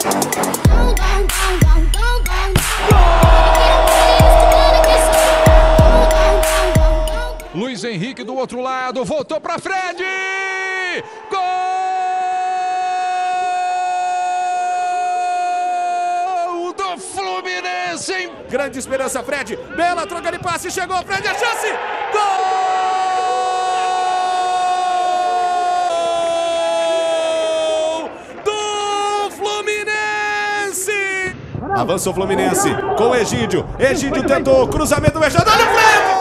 Luiz Henrique do outro lado, voltou para Fred! Gol do Fluminense! Grande esperança, Fred. Bela troca de passe, chegou Fred, a chance! Gol do Fluminense! Avança o Fluminense com o Egídio. Egídio tentou, cruzamento beijado, olha o Fred!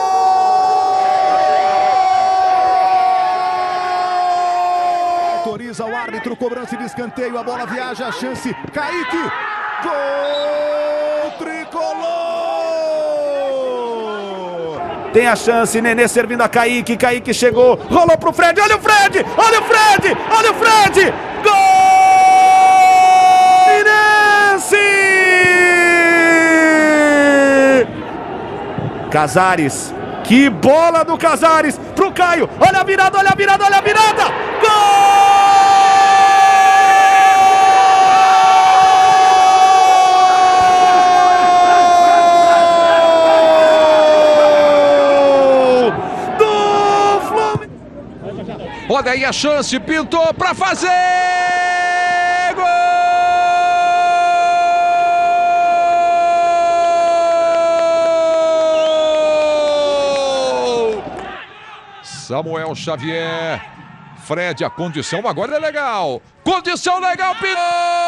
Autoriza o árbitro, cobrança de escanteio, a bola viaja, a chance, Kaique, gol tricolor! Tem a chance, Nenê servindo a Kaique, Kaique chegou, rolou pro Fred, olha o Fred, olha o Fred, olha o Fred, gol! Fluminense! Casares, que bola do Casares pro Caio, olha a virada, olha a virada, olha a virada, gol! Olha aí a chance, pintou para fazer! Gol! Samuel Xavier. Fred, a condição agora é legal. Condição legal, pintou!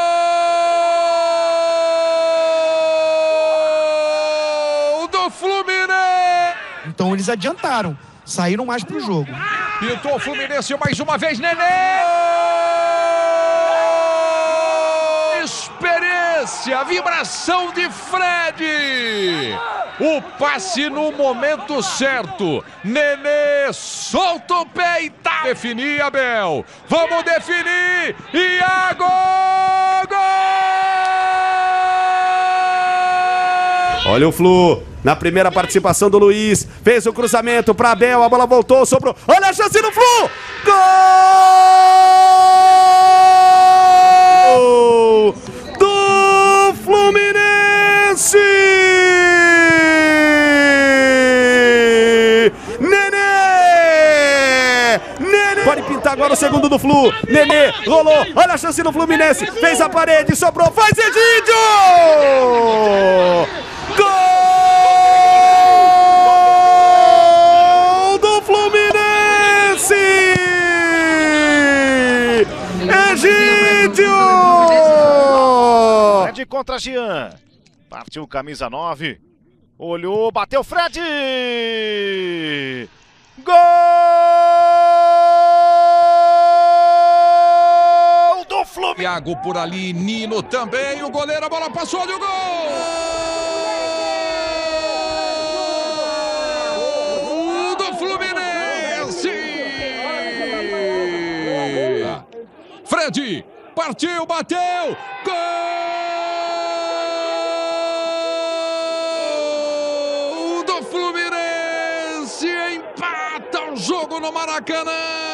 Do Fluminense! Então eles adiantaram, saíram mais pro jogo. Pintou o Fluminense mais uma vez, Nenê! Experiência, vibração de Fred! O passe no momento certo. Nenê solta o pé e tá. Definir, Abel. Vamos definir. Iago! Gol! Olha o Flu, na primeira participação do Luiz, fez o cruzamento para Abel, a bola voltou, sobrou, olha a chance do Flu, gol do Fluminense, Nenê, pode pintar agora o segundo do Flu, Nenê, rolou, olha a chance do Fluminense, fez a parede, sobrou, faz Egídio! Gol do Fluminense! Egídio! Fred contra Jean. Partiu camisa 9. Olhou, bateu Fred! Gol do Fluminense! Iago por ali, Nino também, o goleiro, a bola passou, olha o gol! Fred, partiu, bateu, gol do Fluminense, empata o jogo no Maracanã.